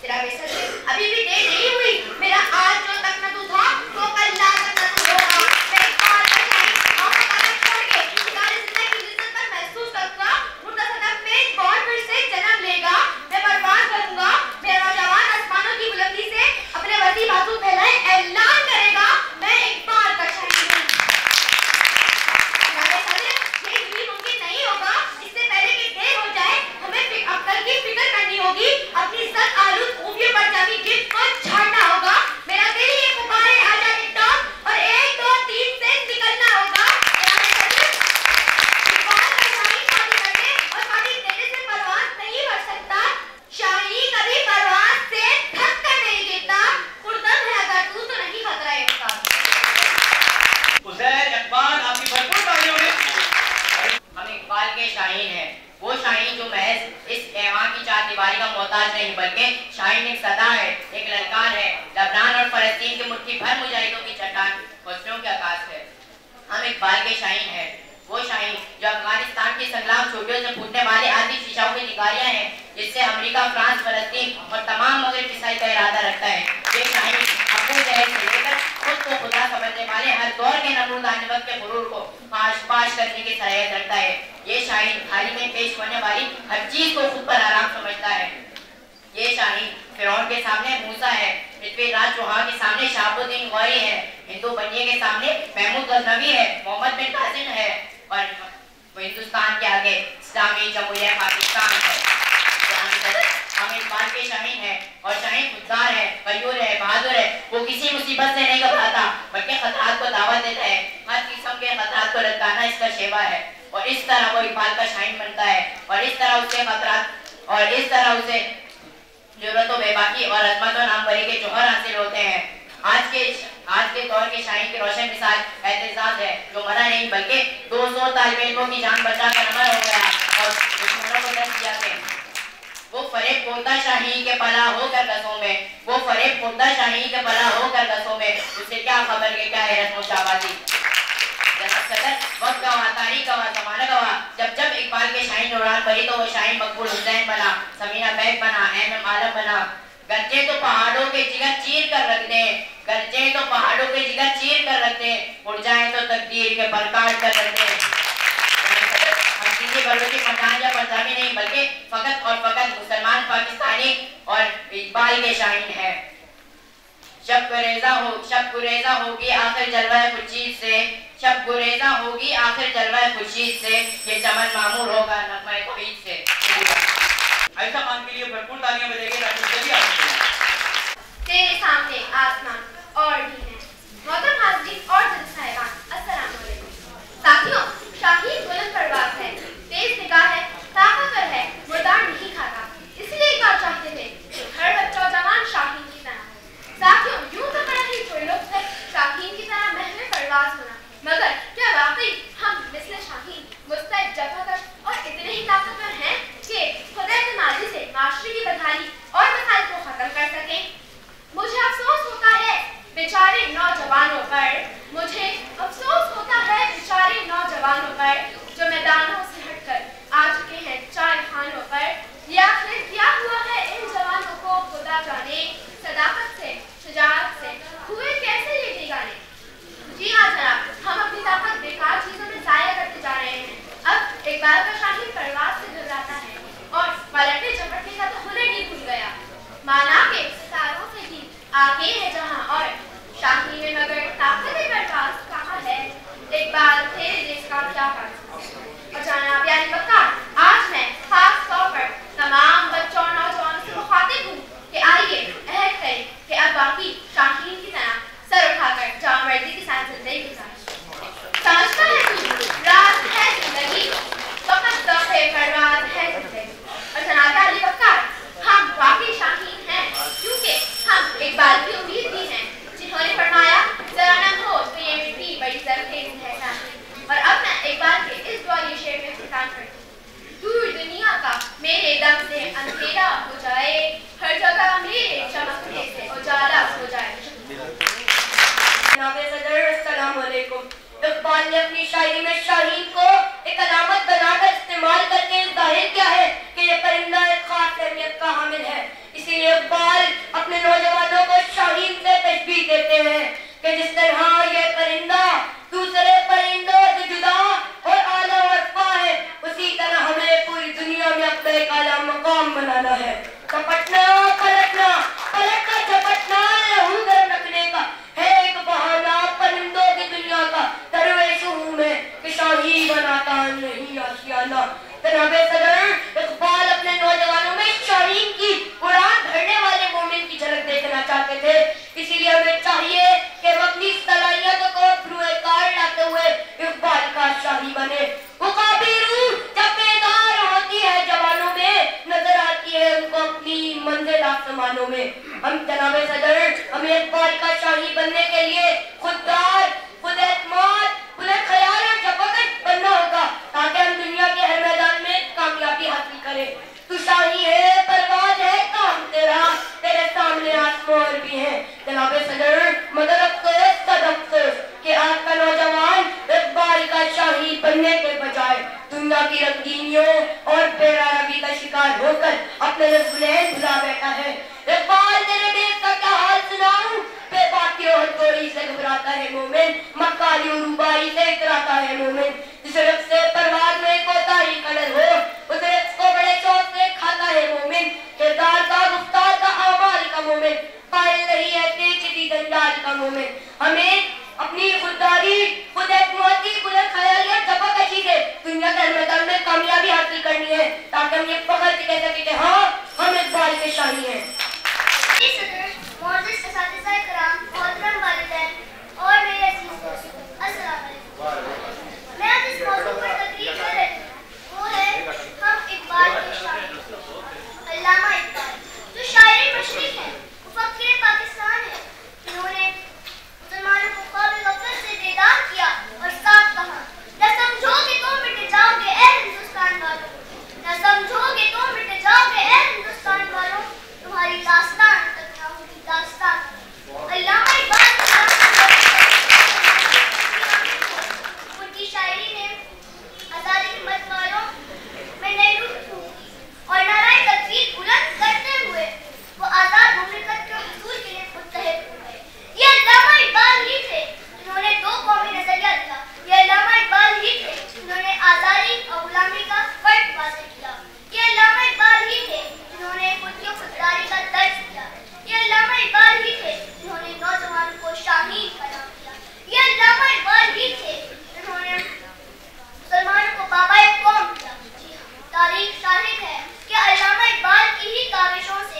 तेरा बेसर है, अभी भी देर नहीं हुई। मेरा आज जो तक न तू था, तो कल ला तक न तू होगा। मैं एक बार बचाई और पकड़ छोड़ के सारी जिंदगी की इज्जत पर महसूस करूंगा। मुर्दा सदफ में एक और फिर से जन्म लेगा। मैं बर्बाद करूंगा। मेरा नौजवान आसमानों की बुलंदी से अपने वसी बाजू फैलाए ऐलान करेगा, मैं एक बार बचाई हूँ। ये भी मुमकिन नहीं होगा। इससे पहले कि देर हो जाए, हमें अक्ल की फिक्र करनी होगी। अपनी इज्जत आलूद खूबियों पर जमी गिफ्ट को झाड़ना होगा। मेरा दिल ये पुकारे आजा टिकटॉक और 1 2 3 से निकलना होगा। शादी करने और शादी देने से परवाज नहीं बढ़ सकता। शाही कभी परवाज से थक कर नहीं गिरता। खुर्दम है अगर तू तो नहीं खतरा इसका। उज़ैर, इकबाल, आपकी भरपूर तालियों में। हम इकबाल के शाहीन हैं, वो शाहीन जो महज इस ऐवान की चार दीवारी का मोहताज नहीं बल्कि शाहीन एक सदा है, एक ललकार है, लबनान और फलस्तीन की मुट्ठी भर मुजाहिदों की चट्टान, हौसलों के आकाश है। हम इकबाल के शाहीन हैं, वो शाहीन जो अफगानिस्तान की संगलाम चोटियों से फूटने वाले आदि शीशाओं की निगारियां हैं, जिससे अमेरिका, फ्रांस, फलस्तीन और तमाम मगरिब ईसाई का इरादा रखता है। ये शाहीन अपने जहर से लेकर खुद को खुदा समझने वाले हर दौर के नमरूद आनिवत के गुरूर को पाश करने की सलाहियत रखता है। ये शाहीन थाली में पेश होने वाली हर चीज को खुद पर आराम समझता है। ये शाहीन फिरौन के सामने मूसा है, पृथ्वीराज चौहान के सामने शहाबुद्दीन गौरी है, हिंदू बनिए के सामने महमूद गजनवी है, मोहम्मद बिन कासिम है और हिंदुस्तान के आगे इस्लामी जमहूरिया पाकिस्तान है। हम इकबाल के शाहीन है और शाहीन खुददार है, गयूर है, बहादुर है। वो किसी मुसीबत से नहीं घबराता बल्कि खतरात को दावत देता है। हर किस्म के खतरात को ललकारना इसका शेवा है और इस तरह वो इकबाल का शाहीन बनता है और इस तरह उसे खतरात और इस तरह उसे जुर्रत व बेबाकी और अजमत और नामवरी के जौहर हासिल होते हैं। आज के दौर के शाहीन की रोशन मिसाल एहतजाज है, जो मरा नहीं बल्कि 200 तालिब इल्मों की जान बचाकर अमर हो गया और दुश्मनों को दर्द दिया है। वो फरेब खोलता शाही के पला होकर गसों में, वो फरेब खोलता शाही के पला होकर गसों में, उसे क्या खबर के क्या है रस्म शाबाजी। वक्त गवा, तारीख गवा, ज़माना गवा, जब जब इकबाल के शाहीन उड़ान भरी तो वो शाहीन मकबूल हुसैन बना, समीना बैग बना, एम आलम बना। गरजे तो पहाड़ों के जिगर चीर कर रख दे, गरजे तो पहाड़ों के जिगर चीर कर रख दे, उड़ जाए तो तकदीर के पर काट कर रख दे। हम किसी बलों की पठान या पंजाबी नहीं बल्कि फकत और फकत मुसलमान पाकिस्तानी और इकबाल के शाहीन है। शब गुरेजा होगी आखिर जलवा खुर्शीद से, शब गुरेजा होगी आखिर जलवा खुर्शीद से, ये चमन मामूर होगा नगमा तौहीद से। ऐसा मान के लिए भरपूर तालियां बजाइए। तेरे सामने आसमान और भी है। मोहतरम हाज़रीन और साहिबान, अस्सलाम वालेकुम। साथियों, शाहीन बुलंद परवाज़ है, तेज निगाह है, ताकतवर है, मुर्दार नहीं खाता। इसलिए एक बार चाहते थे कि हर बच्चा जवान शाहीन की तरह हो। साथियों, यूं तो बड़ा ही खुल्लुक है शाहीन की तरह महमे परवाज़ होना, मगर क्या वाकई हम मिस्ल शाहीन मुस्तैद, जफ़ाकश और इतने ही ताकतवर हैं कि खुदा के माजी से माशरे की बदहाली और मसाइल को खत्म कर सकें? मुझे अफसोस होता है बेचारे नौजवानों पर, मुझे अफसोस होता है बेचारे नौजवानों पर जो मैदानों से हटकर आ चुके हैं चाय खानों पर। या फिर क्या हुआ है इन जवानों को खुदा जाने, सदाकत से, शुजाअत से हुए कैसे ये बेगाने। जी हाँ जनाब, हम अपनी ताकत बेकार चीजों में जाया करते जा रहे हैं। अब इकबाल का शाहीन परवाज़ से घबराता है और पलटने झपटने का तो हुनर ही भूल गया। माना के सितारों से भी आगे है जहां और शाही में मगर ताकत परवाज़ कहाँ है। इकबाल तेरे देश का क्या कर। जनाब यानी वक़ार, आज मैं खास तौर पर तमाम बच्चों और नौजवानों से मुखातिब हूँ कि आइए अहद करें कि अब बाकी शाहीन की तरह सर उठाकर जाम वर्दी के साथ जिंदगी गुजारें। समझता है तू राज है जिंदगी, फकत दौड़े परवाज़ है जिंदगी। और जनाब यानी वक़ार, हम वाकई शाहीन हैं क्योंकि हम इकबाल की उम्मीद झपटना पलटना, पलटना झपटना लहू गर्म रखने का है एक बहाना परिंदों की दुनिया का। दरवेश हूँ मैं कि शाही बनाता नहीं आशियाना। जनाबे सदर, इकबाल अपने नौजवानों में शाहीन की उड़ान भरने वाले मोमिन की झलक देखना चाहते थे। इसीलिए हमें चाहिए कि हम अपनी सलाहियतों को फ्रूए कार लाते हुए इकबाल का शाही बने। वो काफी रूह जब बेदार होती है जवानों में, नजर आती है उनको अपनी मंजिल आसमानों में। हम जनाबे सदर, हमें इकबाल का शाही बनने के लिए खुददार, खुद एतमाद, बुलंद ख्याल और जबरदस्त बनना होगा ताकि हम दुनिया के हर मैदान में कामयाबी हासिल करें। तू शाही है, परवाज है, काम तेरा, तेरे सामने आसमान भी है। जनाबे सदर, मगर अफसोस सद अफसोस कि आज का नौजवान इकबाल का शाही बनने के बजाय दुनिया की रंगीनियों और बेरारगी का शिकार होकर अपने रज़्क़ भुला बैठा है। इकबाल तेरे देश का क्या हाल सुनाऊं, बेबाकी और हथौड़ी से घबराता है मोमिन, मक्कारी और रुबाई से इतराता है मोमिन। जिस रक्त से परवाज़ में कोताही कलर हो, उस रक्त को बड़े शौक से खाता है मोमिन। किरदार का, गुफ्तार का, आमाल का मोमिन, पायल नहीं है किसी जंजाल का मोमिन। हमें अपनी खुददारी, खुद एतमादी, बुलंद ख्याली और जबरदस्ती से दुनिया के हर मैदान में कामयाबी हासिल करनी है ताकि हम ये फख्र से कह सकें कि हाँ, हम इकबाल के शाही हैं। और मेरे अजीज दोस्त, अस्सलाम वालेकुम। मैं आज इस मौजू पर तकरीर कर रही हूँ, वो है हम इकबाल के शायर। अल्लामा इकबाल जो शायर मशरिक हैं, मुफक्किर पाकिस्तान है, जिन्होंने मुसलमानों को ख्वाब गफलत से बेदार किया और साथ कहा, न समझोगे तो मिट जाओगे ऐ हिंदुस्तान वालों, न समझोगे तो मिट जाओगे ऐ हिंदुस्तान वालों, तुम्हारी दास्तान तक ना होगी दास्तान। अल्लामा इकबाल उनकी शायरी ने आजादी की मत वालों में नई रूह फूंकी और नाराए तकदीर बुलंद करते हुए वो आजाद मुमलिकत के हुजूर के लिए मुत्तहिद हो गए। ये अल्लामा इकबाल ही थे जिन्होंने दो कौमी नजरिया दिया। ये अल्लामा इकबाल ही थे जिन्होंने आजादी और गुलामी का फर्क वाज़ेह किया। ये अल्लामा इकबाल ही थे जिन्होंने खुद की खुददारी का दर्ज दिया। ये अल्लामा इकबाल ही थे जिन्होंने नौजवानों को शाहीन बना दिया। ये अल्लामा इकबाल ही थे जिन्होंने मुसलमानों को बाबाए कौम किया। जी हाँ, तारीख शाहिद है कि अल्लामा इकबाल की ही काविशों से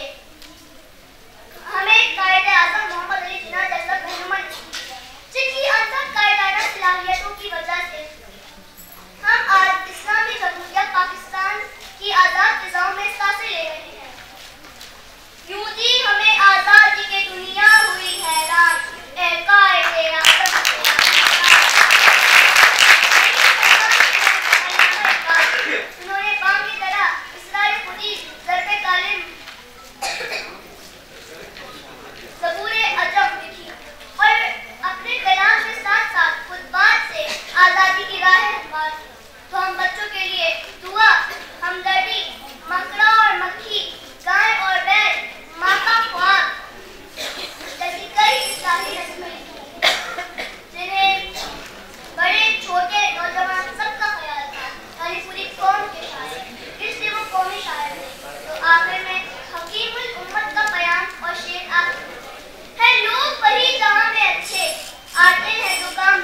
हमें कायदे आज़म मोहम्मद अली जिन्ना जैसा रहनुमा नसीब हुआ, जिनकी अनथक कायदाना सलाहियतों की वजह से हम आज इस्लामी जमहूरियत पाकिस्तान की आज़ाद फिज़ाओं में सांसें ले रहे हैं। यूं जी हमें आज़ादी की दुनिया हुई हैरान, ए कायदे आज़म उन्होंने बाम की तरह इसरार खुदी, ज़र्बे कालिम, ज़बूरे अजम लिखी और अपने कलाम के साथ साथ खुतबात से आज़ादी की राह हमवार की। तो हम बच्चों के लिए दुआ, हमदर्दी, मकड़ा और मक्खी, गाय और बैल, माँ का ख्वाब जैसी कई शाही रस्में जिन्हें बड़े छोटे नौजवान सबका ख्याल था, यानी पूरी कौम के शायर, इसलिए वो कौमी शायर थे। तो आखिर में हकीमुल उम्मत का बयान और शेर आखिर है, लोग वही जहाँ में अच्छे आते हैं जो काम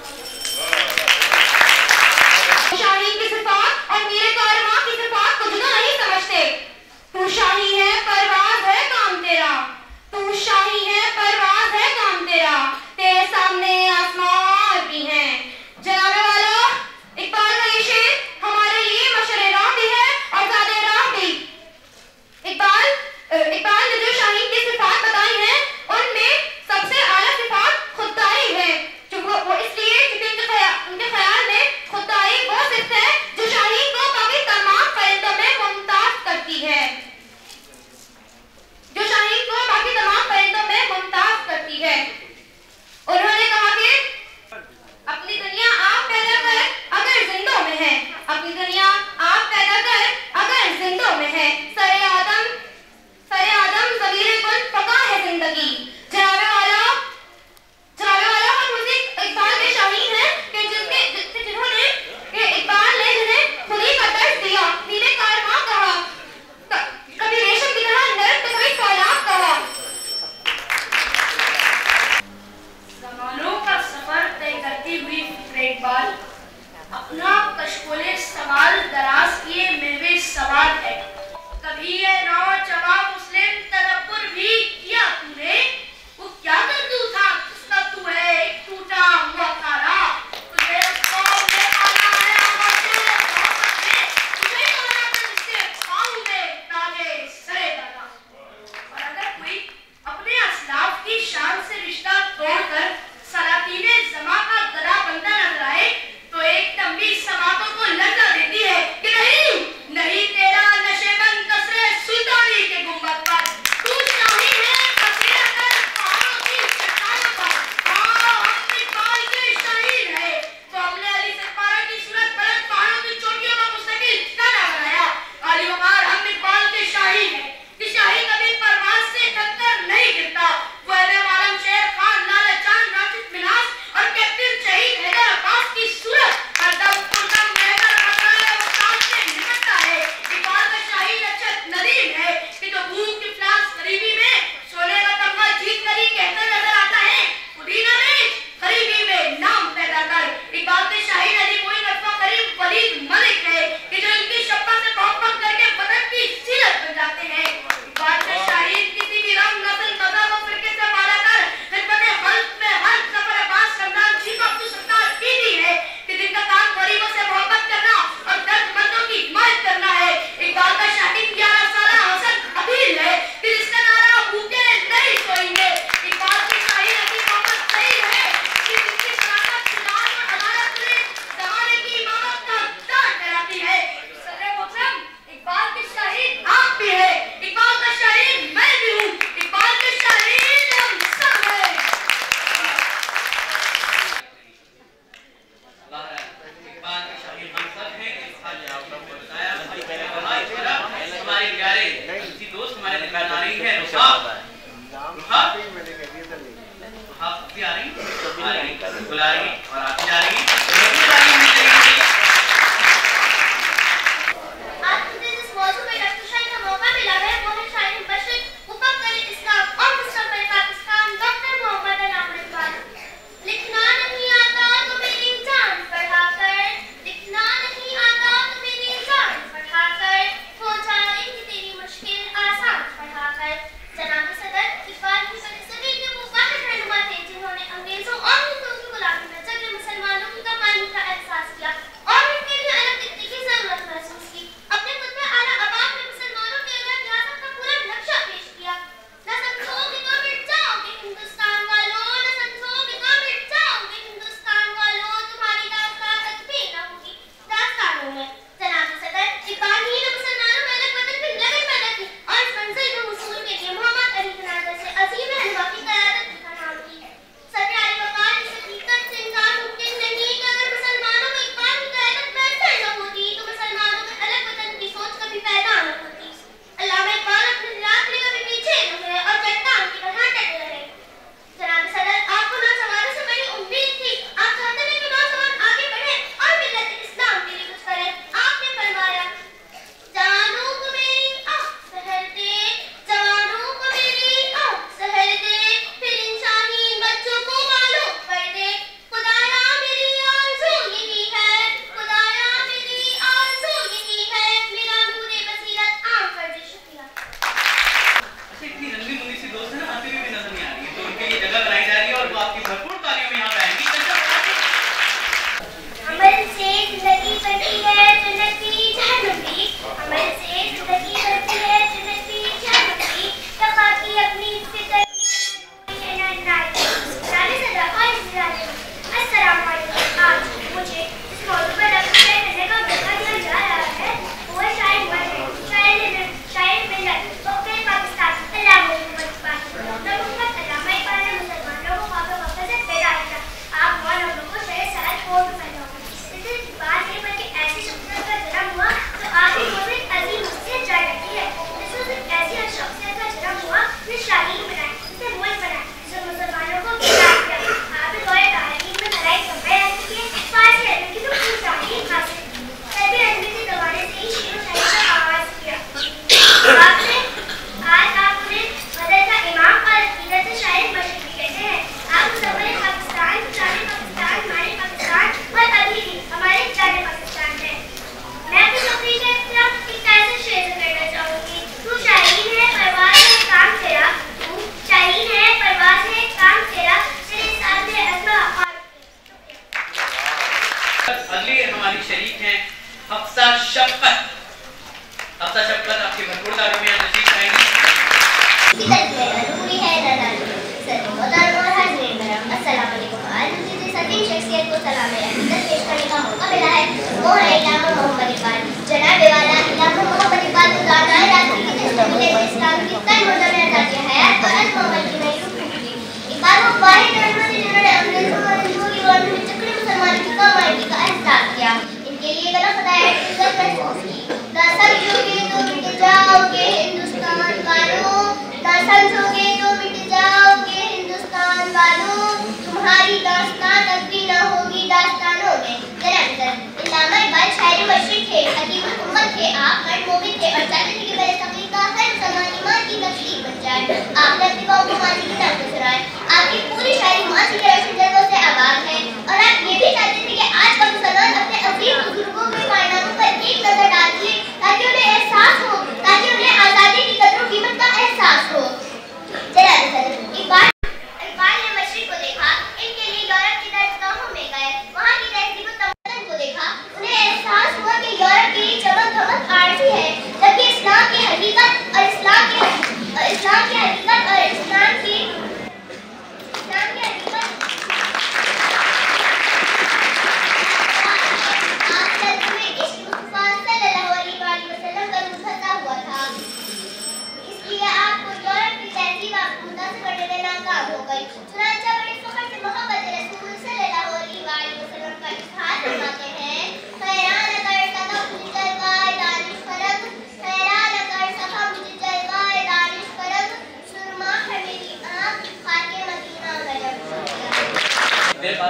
शाहीन की सिफात और मेरे कारवां की सिफात को जुदा नहीं समझते। तू शाही है, परवाज है, काम तेरा, तू शाही है, परवाज है, काम तेरा, तेरे सामने आसमान भी है। जनाबे वालों, इकबाल का ये शेर हमारे लिए मशरे राह भी है और ज़ादे राह भी। इकबाल ने जो शाहीन की सिफात बताई हैं, उनमें सबसे आला सिफात खुददारी है, जो वो इसलिए क्योंकि उनके ख्याल में खुददारी वो सिफत है जो शाहीन को बाकी तमाम परिंदों में मुमताज करती है, जो शाहीन को बाकी तमाम परिंदों में मुमताज करती है। उन्होंने कहा कि से शब्द होता है। हाँ भी आ रही बिल्कुल आ रही और आप भी जा रही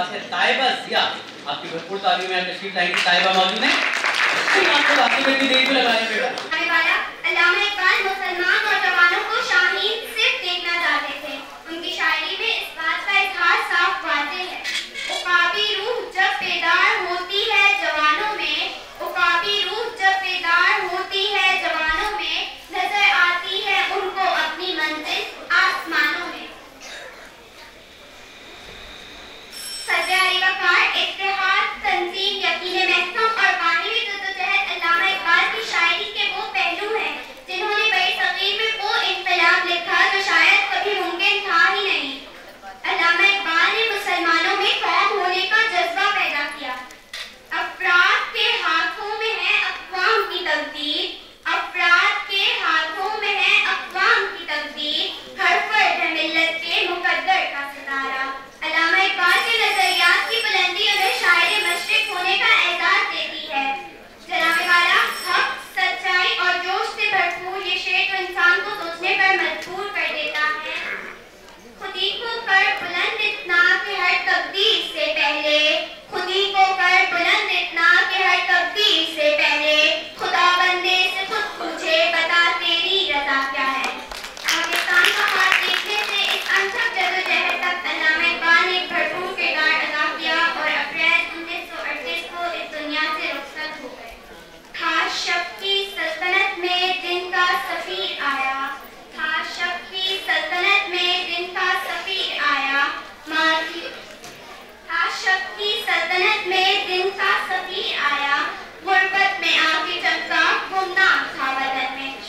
पास है ताइबा जिया। आपकी भरपूर तालियों में तशरीफ लाएंगी ताइबा मौजूद है। आपको आपके में भी देख लगाए बेटा। अल्लामा इकबाल मुसलमान नौजवानों को शाहीन सिर्फ देखना चाहते थे। उनकी शायरी में इस बात का इजहार साफ वाज़ेह है। उकाबी रूह जब बेदार होती है जवानों में, उकाबी रूह जब बेदार होती है जवानों में, नजर आती है उनको अपनी मंजिल आसमानों में। सदर अली वकार, इत्तेहाद, तंजीम, यकीन महकम और बाहरी जद्दोजहद अल्लामा इकबाल की शायरी के वो पहलू हैं जिन्होंने बड़ी सगीर में वो इनकलाब लिखा जो शायद कभी मुमकिन था ही नहीं। अल्लामा इकबाल ने मुसलमानों में कौम होने का जज्बा पैदा किया। अफराद के हाथों में है अक़वाम की तकदीर, अफराद के हाथों में है अक़वाम की तकदीर, हर फर्द है मिल्लत के मुकद्दर का सितारा। अल्लामा इकबाल के नजरियात की बुलंदी उन्हें शायर मशरिक होने का एहसास देती है। जनाब वाला, हक, सच्चाई और जोश से भरपूर ये शेर तो इंसान को सोचने पर मजबूर कर देता है। खुदी को कर बुलंद इतना कि हर तकदीर से पहले, खुदी को कर बुलंद इतना कि हर तकदीर से पहले, खुदा बंदे से खुद पूछे बता तेरी रज़ा क्या है। पाकिस्तान का हाथ देखने से इस अनथक जद्दोजहद तक अल्लामा इकबाल ने एक भरपूर किरदार अदा किया और अप्रैल 1938 को इस दुनिया से रुखसत हो गए। खास शब की सल्तनत में दिन का सफीर आया, खास शब की सल्तनत में दिन का सफीर आया, खास शब की सल्तनत में दिन का सफीर आया, गुर्बत में आके चमका गुमनाम था वतन में।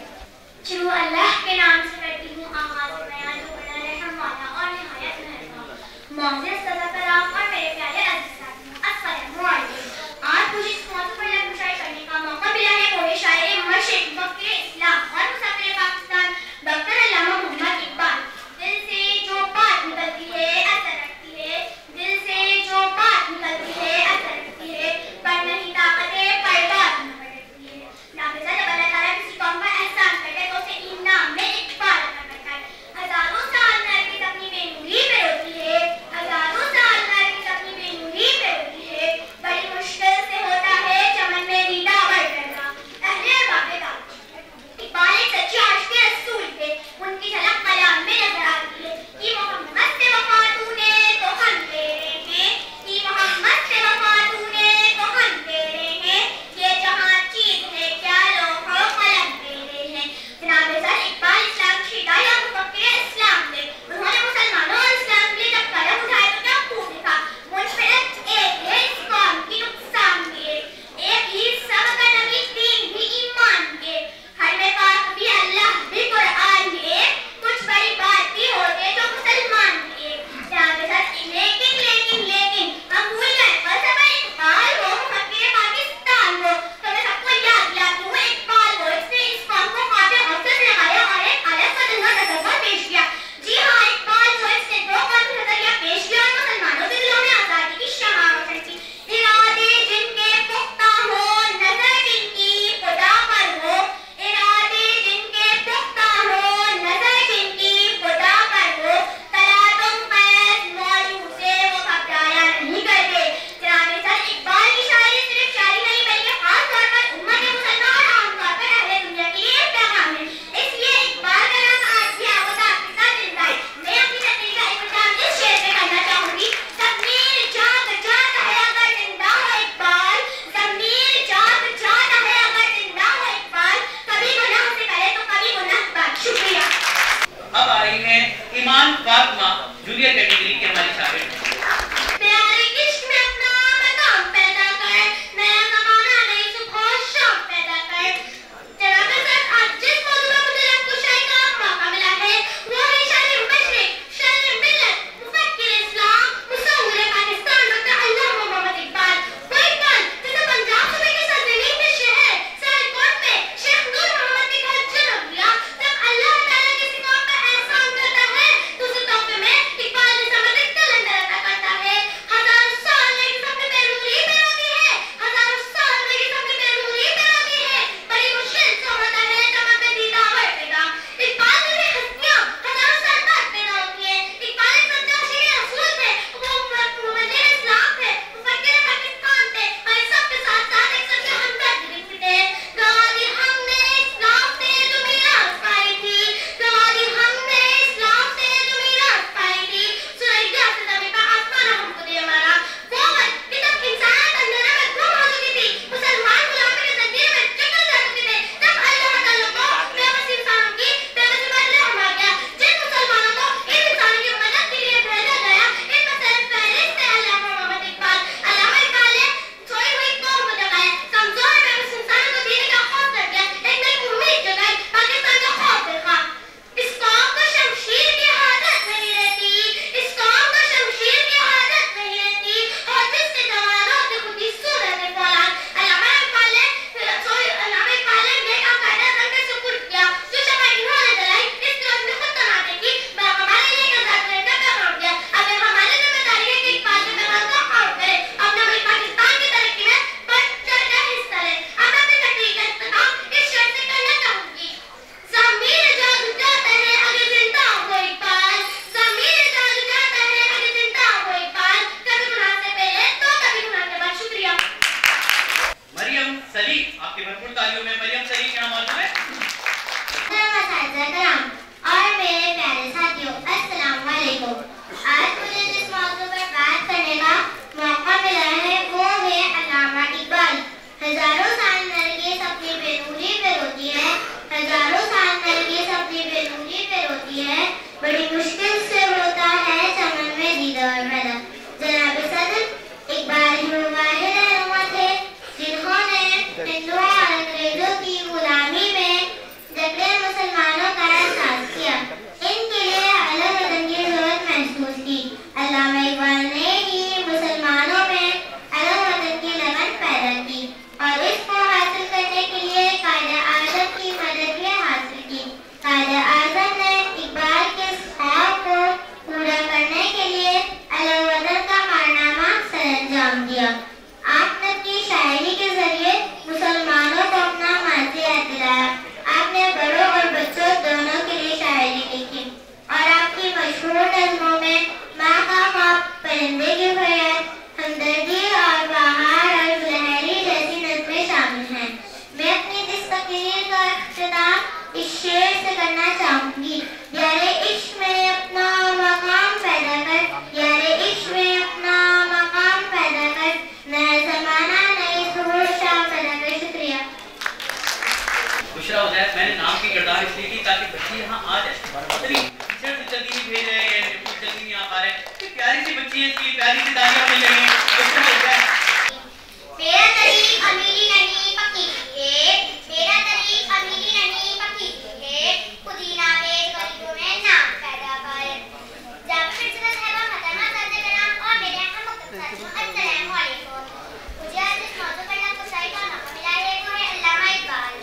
शुरू अल्लाह के नाम से करती हूँ आगाज़ बयान जो बड़ा रहम वाला और निहायत मेहरबान। मौज़ूद सदा कलाम और मेरे प्यारे अज़ीज़ साथियों, अस्सलामु अलैकुम। आज मुझे इस मौजू पर लफ्ज़ करने का मौका मिला है। वो है शायर मशरिक़, वकील इस्लाम और मुसफ़िर पाकिस्तान डॉक्टर अल्लामा मोहम्मद इकबाल। दिल से जो बात निकलती है असर रखती है, दिल से जो बात निकलती है असर रखती है, पर नहीं ताकते पर बात न बढ़ती है। नाफिज़ा जब अल्लाह ताला किसी कौम पर एहसान करता है तो उसे इनाम में इकबाल अता करता है। हज़ारों साल नरगिस अपनी बेनूरी पे रोती है, हज़ारों साल नरगिस अपनी बेनूरी पे रोती है, बड़ी मुश्किल से होता है चमन में दीदार करना। अहले अरबाब का इकबाल एक सच्चे आशिक़ रसूल थे। उनकी झलक कलाम में नजर आती है कि मोहम्मद से वफा तूने तो हम तेरे हैं, कि मोहम्मद से वफा तूने तो हम तेरे हैं, ये जहाँ चीज है क्या लोह और कलम तेरे हैं। जनाब सर इकबाल इस्लाम की दाया मुफक्किर इस्लाम थे। उन्होंने मुसलमानों और इस्लाम के लिए जब कलम उठाया तो क्या खूब लिखा। मुनफरद एक है इस कौम की नुकसान के, एक ही सबक नबी दीन भी ईमान के, हर में पाक भी अल्लाह भी कुरान के, कुछ बड़ी बात भी होते जो मुसलमान के। जनाब सर लेकिन लेकिन लेकिन हम भूल गए फलसफा इकबाल को, मुफक्किर पाकिस्तान को। तो मैं सबको याद दिलाती हूँ इकबाल को। इसने इस कौम को काफी अवसर लगाया और एक अलग कदम नजरिया पेश किया। जी हाँ, इकबाल को इसने दो कदम नजरिया पेश किया और मुसलमानों के दिलों में आजादी की शम्मा रोशन की। इरादे जिनके पुख्ता हो, नजर जिनकी खुदा पर हो, इरादे जिनके पुख्ता हो, नजर जिनकी खुदा पर हो, तला तुम कैद मौजू से वो घबराया नहीं करते। जनाब सर इकबाल की शायरी सिर्फ शायरी नहीं बल्कि खास तौर पर उम्मत मुसलमान और आमतौर पर अहले दुनिया के लिए एक पैगाम है। इसलिए इकबाल का नाम आज भी आवाज़ आपके साथ जिंदा है। मैं अपनी तकरीर का इख्तिताम इस शेर से करना चाहूंगी। ज़मीर जाग जाता है अगर जिंदा हो इकबाल, ज़मीर जाग जाता है अगर जिंदा हो इकबाल, कभी गुनाह से पहले तो कभी गुनाहगार। शुक्रिया। अब आ रही है ईमान फातिमा, जूनियर कैटेगरी के हमारी शायर। प्यारे इश्क में अपना मकाम पैदा कर, नया ज़माना नई सुबह शाम पैदा कर। जनाब सर आज जिस मौजू पर मुझे लफ्ज़ का मौका मिला है वो है शायर मशरिक़, शायर मिल्लत, मुफक्किर इस्लाम, मुसव्विर पाकिस्तान डॉक्टर अल्लामा मोहम्मद इकबाल। वो इकबाल जिसे पंजाब सूबे के सरजमीन में शहर सियालकोट में शेख नूर मोहम्मद ने कहा जन्म लिया। जब अल्लाह ताला किसी कौम पर एहसान करता है तो उस तोहफे में इकबाल जैसा मदद कलंदर अता करता है। चाहूंगी। यारे इश्क में अपना मकाम पैदा कर, यारे इश्क में अपना मकाम पैदा कर, नया जमाना नई सोचा पैदा कर। शुक्रिया। बुशरा उजैर, मैंने नाम की किरदार इसलिए की ताकि बच्ची यहाँ आ जाए। जल्दी नहीं भेज रहे हैं, जल्दी नहीं आ पा रहे। प्यारी सी बच्ची है, इसकी प्यारी सी तालियां मिल रही हैं। बुशरा उजैर। मेरा तरीक अमीरी नहीं पकी है, मेरा तरीक अमीरी नहीं पकी है, पुदीना बेच गरीबों में नाम पैदा कर। जब फिर से साहिबा महतरमा साहब कराम और मेरे हम साथियों अस्सलाम वालेकुम। मुझे आज इस मौजू पर आपको शायरी का मौका मिला है, वो है अल्लामा इकबाल।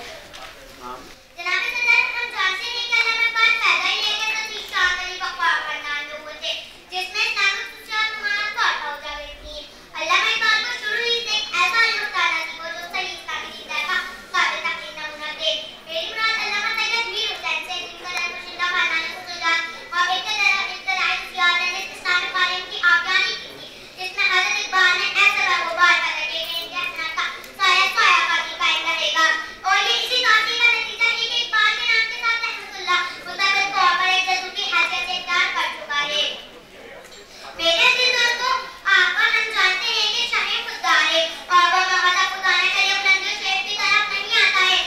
जनाब सदर, हम जानते हैं कि अल्लामा इकबाल पैदा ही लेकर तो शामिल वक़्फ़ा करना लोग थे, जिसमें इस्लामिक सूफियात तुम्हारा थॉट हो जावे थी। अल्लामा इकबाल को शुरू ही से ऐसा लुटाना थी वो जो सही इस्लामी जिंदा का काबिल तकलीफ नमूना थे। मेरी मुराद अल्लामा सैयद मीर हुसैन से जिनका मुर्शिदा खानदान खुसूसियात और इब्तदाई ज़ियारत ने इस्लामिक तालीम की आगाही की थी, जिसमें हज़रत इकबाल ने ऐसे बागोबार पैदा किए कि इनके हसनात का साया कायम रहेगा। और ये इसी ताक़ी का नतीजा है कि इकबाल के नाम के साथ रहमतुल्लाह मुस्तक़िल तौर पर एक जज़्बे की हैसियत से इख्तियार कर चुका है। मेरे दिल दोस्तों, आप और हम जानते हैं कि शाही खुददार है और वो मगादा खुदाना के लिए बुलंद शेर की तरफ नहीं आता है,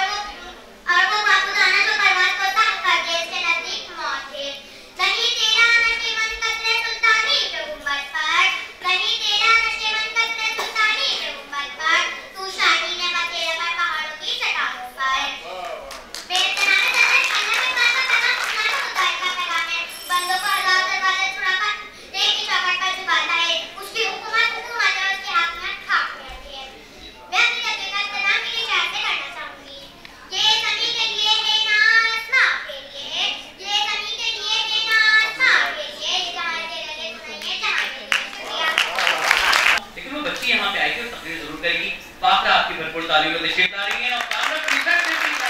और वो बाखुदाना जो परवाज़ को तह कर दे इसके नज़दीक मौत है। नहीं तेरा नशीबन कतरे सुल्तानी पे गुंबद पर, नहीं तेरा नशीबन कतरे सुल्तानी पे गुंबद पर, तू शाही ने बखेरा पर पहाड़ों की चट्टानों पर। बेतनामे दर्द अल्लाह के पास का पैगाम खुदाई का पैगाम है। बंदों को आज़ाद दरवाजे छुड़ाकर एक ही चौखट पर झुकाता है। उसकी हुकूमत है और उसके हाथ में खाक रहती है। मैं अपनी तस्वीर का इस्तेमाल के लिए कैसे करना चाहूंगी। ये ज़मीन के लिए है ना आसमां के लिए, ये ज़मीन के लिए है ना आसमां के लिए, ये जहाँ के लगे सुनाइए जहाँ के लिए। शुक्रिया। लेकिन वो बच्ची यहाँ पे आई थी और तकरीर जरूर करेगी। फाखरा आपकी भरपूर तालियों में तशरीफ ला रही है और फाखरा टी-शर्ट में भी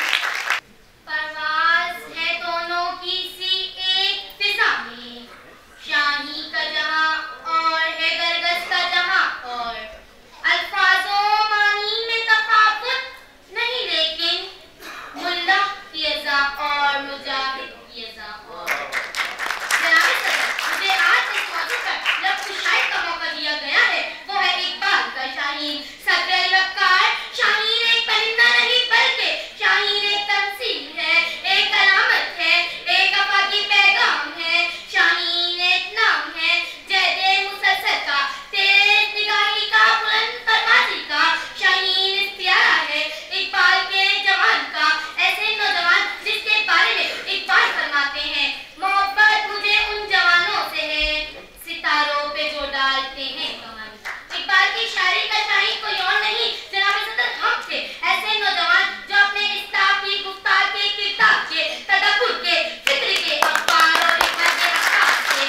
परवाज़ है दोनों की सी एक फिज़ा में, शाही का जहां और है गरगस का जहां, और अल्फाजों मानी में तफावुत नहीं, लेकिन मुल्ला की अज़ा और मुजाहिद की अज़ा। और जनाब सदर, मुझे आज इस मौजू पर लफ्ज़ शायर का मौका दिया गया है, वो है इकबाल का शाहीन। सदर वक़्कार शाहीन एक परिंदा नहीं बल्कि शाहीन एक तमसील है, एक अलामत है, एक अफाकी पैगाम है। शाहीन एक नाम है जैदे मुसलसल का, तेज निगाही का, बुलंद परवाज़ी का। शाहीन इख्तियारा है इकबाल के जवान का, ऐसे नौजवान जिसके बारे में इकबाल फरमाते हैं, मोहब्बत मुझे उन जवानों से है सितारों पे जो डालते हैं कमर। इकबाल की शायरी का शाहीन कोई और नहीं जनाब सदर हम थे, ऐसे नौजवान जो अपने इस्ताफ की, गुफ्तार के, किरदार के, तदब्बुर के, फिक्र के, अखबार और हिकमत के अहसास से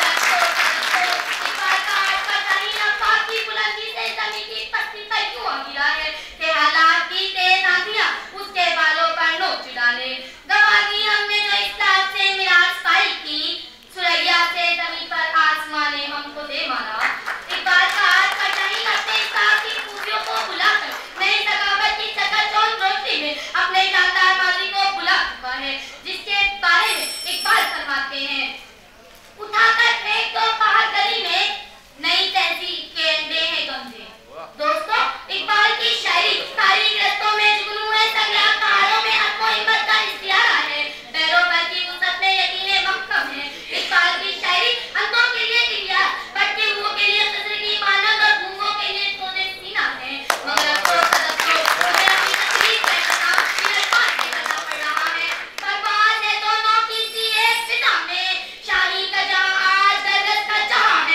इकबाल का आज का शाहीन अखबार की बुलंदी से ज़मीन की पत्ती पर यूं गिरा है कि हालात की तेज आंधियां उसके बालों पर नोच डाले। गवा दी हमने जो इस्ताफ से मिराज पाई की, सुरैया से ज़मीन पर आसमान ने हमको दे मारा। इकबाल का आज का शाहीन अपने इस्ताफ की खूबियों को बुलाकर नई सगावत की चकाचौंध रोशनी में अपने शानदार माजी को बुला चुका है, जिसके बारे में इकबाल फरमाते हैं, उठाकर फेंक दो पहाड़ गली में, नई तहजीब के अंडे हैं गंजे। दोस्तों, इकबाल की शायरी तारीख रस्तों में जुगनू है, संग्राम कहारों में अज़्म हिम्मत का इख्तियारा है, पैरों पर की वुसअत में यकीन महकम है। इकबाल की शायरी अंधों के लिए इतिहास, भटके हुओं के लिए खज़र की मानद और गूंगों के लिए सोने सीना है। मगर अफसोस मुझे अपनी तकलीफ का इख्तिताम इन अल्फाज़ से करना पड़ रहा है। परवाज़ है दोनों की सी एक फिज़ा में, शाही का जहां आज गरगस का जहां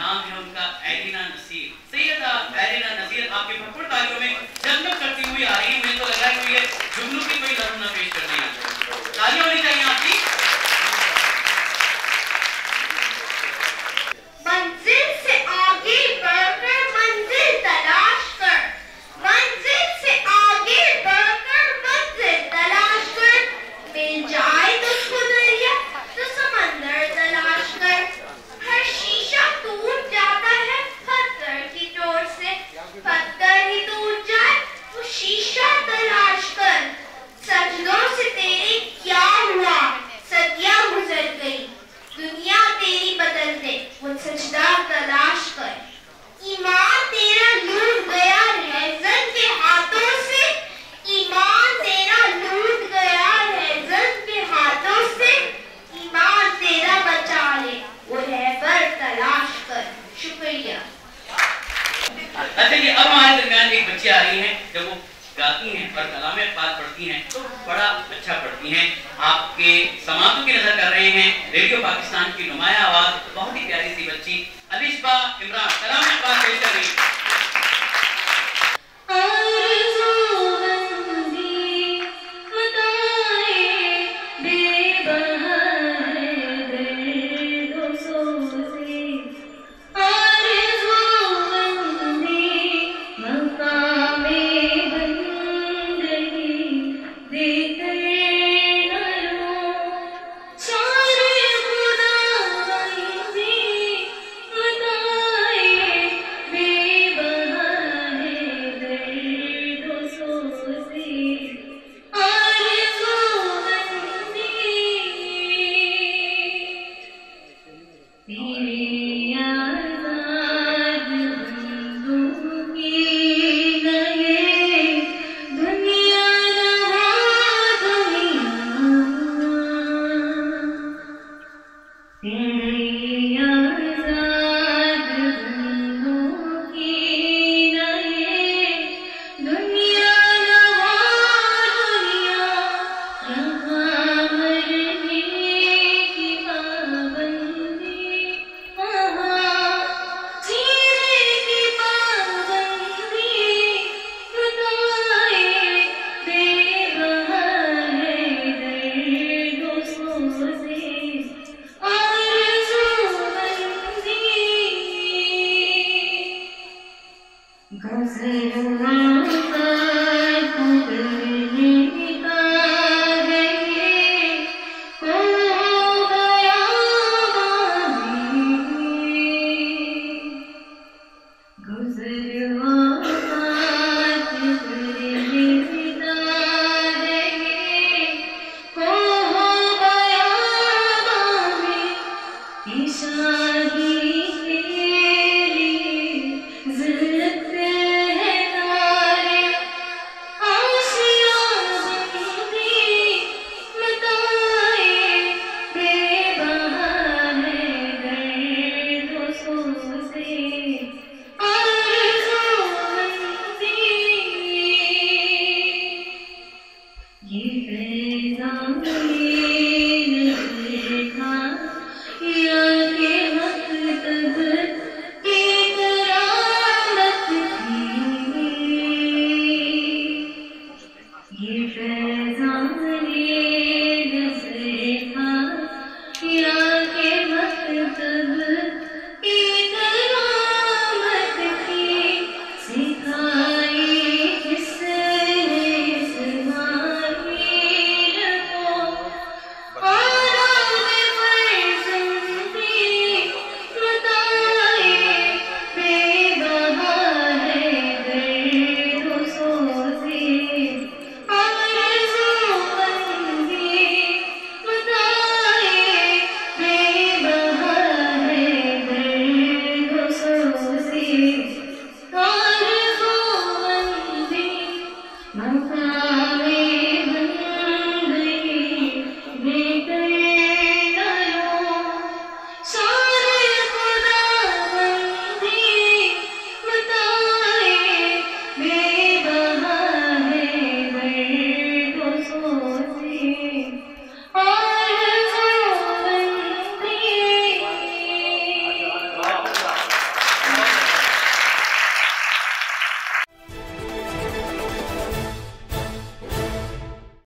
नाम है उनका एलिना नसीर। सैयदा एलिना नसीर आपके भरपूर तालियों में जगमग करती हुई आ रही है। मुझे तो लग रहा है कि ये जुगनू की कोई नमूना पेश कर रही है। तालियां होनी चाहिए आपकी। मंजिल से आगे बढ़कर मंजिल तलाश कर, मंजिल से आगे बढ़कर मंजिल तलाश कर, मिल जाए तुझको दरिया तो समंदर तलाश कर। हर शीशा टूट जाता है पत्थर की चोट से, पत्थर ही टूट जाए तो शीशा तलाश कर। सजदों से तेरे क्या हुआ, सदियां गुजर गई, दुनिया तेरी बदल दे वो सजदा तलाश कर। ईमान तेरा लूट गया रहज़न के हाथों से, ईमान तेरा लूट गया रहज़न के हाथों से, ईमान तेरा बचा ले वो रहबर तलाश कर। शुक्रिया। अच्छा जी, अब हमारे दरमियान एक बच्ची आ रही हैं। जब वो गाती हैं और कलाम अक़बाल पढ़ती हैं तो बड़ा अच्छा पढ़ती हैं। आपके समातों की नजर कर रहे हैं रेडियो पाकिस्तान की नुमाया आवाज, बहुत ही प्यारी सी बच्ची अलिशबा इमरान कलाम अक़बाल पेश कर रही है। Cause